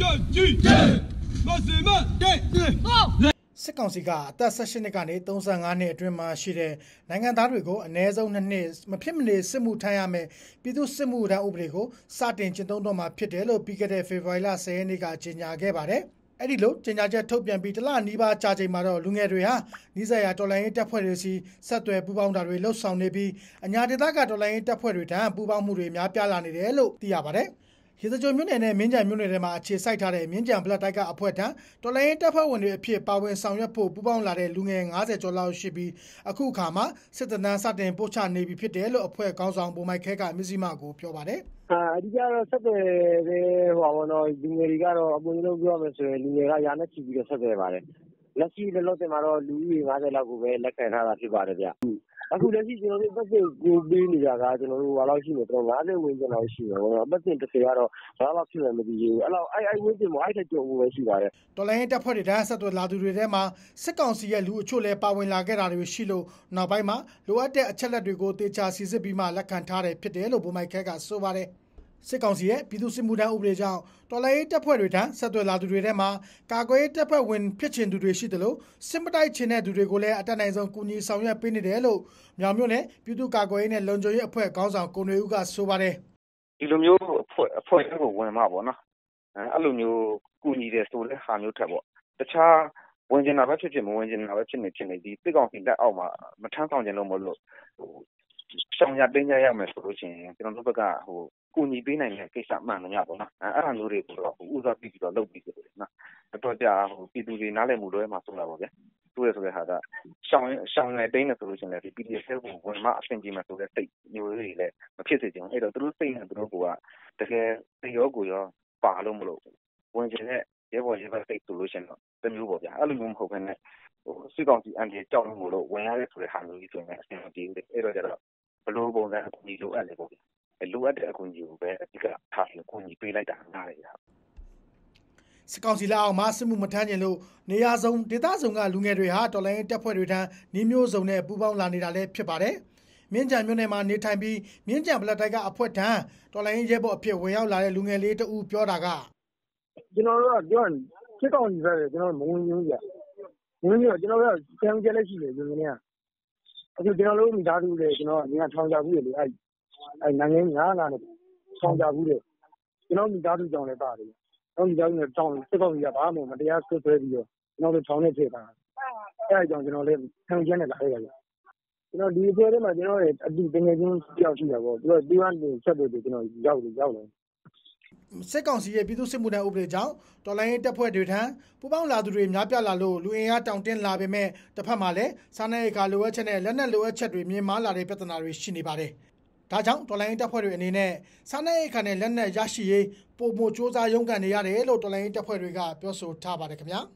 စစ်ကောင်စီကအသက်18နှစ်ကနေ35နှစ်အတွင်းမှာရှိတဲ့နိုင်ငံသားတွေကိုအနည်းဆုံး2နှစ်မဖြစ်မနေစစ်မှုထမ်းရမယ်ပြည်သူစစ်မှုထမ်းဥပဒေကိုစတင်ကျင့်သုံးတော့မှာဖြစ်တယ်လို့ပြီးခဲ့တဲ့ဖေဖော်ဝါရီလ10ရက်နေ့ကကြေညာခဲ့ပါတယ်။အဲ့ဒီလိုကြေညာချက်ထုတ်ပြန်ပြီးတလနီးပါးကြာချိန်မှာတော့လူငယ်တွေဟာနီးစပ်ရာတော်လှန်ရေးတပ်ဖွဲ့တွေစီဆက်သွယ်ပူးပေါင်းတာတွေလှုပ်ဆောင်နေပြီးအညာဒေသကတော်လှန်ရေးတပ်ဖွဲ့တွေထံပူးပေါင်းမှုတွေများပြားလာနေတယ်လို့သိရပါတယ်။ရေစကြိုမြို့နယ်နဲ့မြင်းကြံမြို့နယ်ထဲမှာအခြေစိုက်ထားတဲ့မြင်းကြံဘလက်တိုက်ကအဖွဲ့ထံတော်လိုင်းတပ်ဖွဲ့ဝင်တွေအဖြစ်ပါဝင်ဆောင်ရွက်ဖို့ပူးပေါင်းလာတဲ့လူငယ်90ကျော်လောက်ရှိပြီးအခုအခါမှာစစ်တပ်စတင်ပို့ချနေပြီဖြစ်တယ်လို့အဖွဲ့ခေါင်းဆောင်ပုံမိုက်ခဲကမြစည်းမကိုပြောပါတယ်အဓိကတော့ဆက်သွယ်တဲ့လူငယ်တွေကတော့အပွင့်လုံးပြောမယ်ဆိုရင်လူငယ်ကရာနဲ့ချီပြီးတော့ဆက်သွယ်ပါတယ်လက်ရှိလောလောဆယ်မှာတော့လူကြီး90လောက်ကိုပဲလက်ခံထားတာဖြစ်ပါတယ်ဗျအခုလက်ရှိကျွန်တော်တို့ပတ်စင်ကိုပေးနေတာကကျွန်တော်တို့ဘာလို့ရှိနေတော့50ဝန်းကျင်လောက်ရှိတယ်ပေါ့နော်ပတ်စင်30ကတော့ဘာလို့ဖြစ်လဲမသိဘူးအဲ့လောက်အဲ့ဝန်းကျင်မှာအဲ့ထက်ကျော်မှုပဲရှိပါတယ်တော်လိုင်းတပ်ဖွဲ့တွေတန်းဆက်သွယ်လာသူတွေထဲမှာစစ်ကောင်စီရဲ့လူအချို့လည်းပါဝင်လာခဲ့တာတွေရှိလို့နောက်ပိုင်းမှာလိုအပ်တဲ့အချက်လက်တွေကိုတေချာစီစစ်ပြီးမှလက်ခံထားတယ်ဖြစ်တယ်လို့ဗိုလ်မိုက်ခဲကဆိုပါတယ်စစ်ကောင်စီရဲ့ပြည်သူစစ်မှုထမ်းဥပဒေကြောင့်တော်လှန်ရေးတပ်ဖွဲ့တွေထံဆက်သွယ်လာသူတွေထဲမှာကာကွယ်ရေးတပ်ဖွဲ့ဝင်ဖြစ်ချင်သူတွေရှိတယ်လို့စစ်မတိုက်ချင်တဲ့သူတွေကိုလည်းအတက်နိုင်ဆုံးကူညီဆောင်ရွက်ပေးနေတယ်လို့မြောင်မြို့နယ်ပြည်သူ့ကာကွယ်ရေးနဲ့လုံခြုံရေးအဖွဲ့ခေါင်းဆောင်ကိုနေဦးကဆိုပါတယ်ဒီလိုမျိုးအဖွဲ့ကိုဝင်မှာပေါ့နော်အဲ့လိုမျိုးကူညီတယ်ဆိုတဲ့ဟာမျိုးထက်ပေါ့တခြားဝင်ကျင်တာပဲဖြစ်ဖြစ်မဝင်ကျင်တာပဲဖြစ်နေဒီစစ်ကောင်စီလက်အောက်မှာမထမ်းဆောင်ကျင်လို့မလို့ရှောင်ရတင်းကြရမယ်ဆိုလို့ရှိရင်ကျွန်တော်တို့ဘက်ကကူညီပေးနိုင်တဲ့ကိစ္စမှန်တယ်ပေါ့နော်အဲ့ဒါမျိုးတွေကိုတော့ဥစားပြီးတော့လုပ်ပြီးဆိုတယ်နော်တော့ကြာပြည်သူတွေနားလည်မှုလွဲမှာဆိုတာပေါ့ဗျာတွေ့ရဆိုတဲ့ဟာကရှောင်ရတင်းနေဆိုလို့ရှိရင်ဒီ PDF ကိုဝင်မှအဆင်ပြေမှာဆိုတဲ့စိတ်မျိုးတွေလည်းမဖြစ်စေချင်ဘူးအဲ့တော့သူတို့စိတ်နဲ့သူတို့ကတကယ်တရောကိုရောပါလို့မလို့ဝင်ကျင်တဲ့ရဲဘော်ရဲဘက်စိတ်ဆိုလို့ရှိရင်တော့တမျိုးပေါ့ဗျာအဲ့လိုမျိုးမဟုတ်ဘဲနဲ့စစ်ကောင်စီအန်တီကြောက်လို့ဝင်ရတဲ့ဆိုတဲ့ဟာမျိုးကြီးဆိုရင်အဆင်မပြေဘူးအဲ့တော့ကျတော့ဘလို့ပုံစံအကူကြီးလိုအပ်လေပေါ့ဗျာလိုအပ်တဲ့အကူအညီကိုပဲအဓိကထားပြီးကူညီပေးလိုက်တာနားလေတာစစ်ကောင်စီလက်အောက်မှာစစ်မှုမထမ်းကျင်လို့နေရာစုံဒေသစုံကလူငယ်တွေဟာတော်လိုင်းတပ်ဖွဲ့တွေထံနှီးမျိုးစုံနဲ့ပူးပေါင်းလာနေတာလည်းဖြစ်ပါတယ်မြင်းကြံမြို့နယ်မှာနေထိုင်ပြီးမြင်းကြံဘလက်တိုက်ကအဖွဲ့ထံတော်လိုင်းရဲဘော်အဖြစ်ဝင်ရောက်လာတဲ့လူငယ်လေးတဦးပြောတာကကျွန်တော်တို့ကပြောရင်စစ်ကောင်စီပဲကျွန်တော်မဝင်ဘူးကြဝင်ပြီးတော့ကျွန်တော်တို့ကဆံကြက်လက်ရှိတယ်လူငယ်တွေကအခုကျွန်တော်တို့မိသားစုတွေကျွန်တော်ကထောင်ကြဘူးလေအဲ့နိုင်ငံ9လာနဲ့ထောင်ကြဘူးလေကျွန်တော်မိသားစုကြောင့်လည်းပါတယ်ကျွန်တော်မိသားစုနဲ့တောင်းစစ်ကောင်စီကဘာမှမတရားဆွဆွဲပြီးတော့ကျွန်တော်တို့ထောင်နေဖြစ်တာအဲ့အကြောင်းကျွန်တော်လည်းဆံကြက်နဲ့လာခဲ့ရတယ်ကျွန်တော်ဒီအဖွဲ့ထဲမှာကျွန်တော်ရဲ့အတူတငယ်ချင်းကြောက်ရှိတာပေါ့သူကနေဆက်သွယ်ပြီးကျွန်တော်ရောက်တယ်စစ်ကောင်စီရဲ့ပြည်သူစစ်မှုထမ်းဥပဒေကြောင့်တော်လိုင်းတပ်ဖွဲ့တွေထံပူးပေါင်းလာသူတွေများပြားလာလို့လူအင်အားတောင်တင်းလာပေမဲ့တစ်ဖက်မှာလည်းစားနပ်ရိက္ခာလိုအပ်ချက်နဲ့လက်နက်လိုအပ်ချက်တွေမြင့်မားလာတဲ့ပြဿနာတွေရှိနေပါတယ်။ဒါကြောင့်တော်လိုင်းတပ်ဖွဲ့တွေအနေနဲ့စားနပ်ရိက္ခာနဲ့လက်နက်ရရှိရေးပုံမစ조사ရုန်းကန်နေရတယ်လို့တော်လိုင်းတပ်ဖွဲ့တွေကပြောဆိုထားပါတယ်ခင်ဗျာ။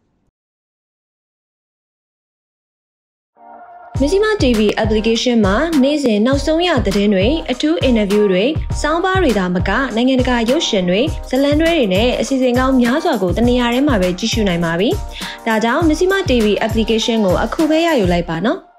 မြစီမ TV application မှာနေ့စဉ်နောက်ဆုံးရသတင်းတွေအထူး interview တွေစောင်းပါးတွေဒါမကနိုင်ငံတကာရုပ်ရှင်တွေဇာတ်လမ်းတွေနဲ့အစီအစဉ်ကောင်းများစွာကိုတနေရာထဲမှာပဲကြည့်ရှုနိုင်ပါပြီ။ဒါကြောင့်မြစီမ TV application ကိုအခုပဲရယူလိုက်ပါနော်။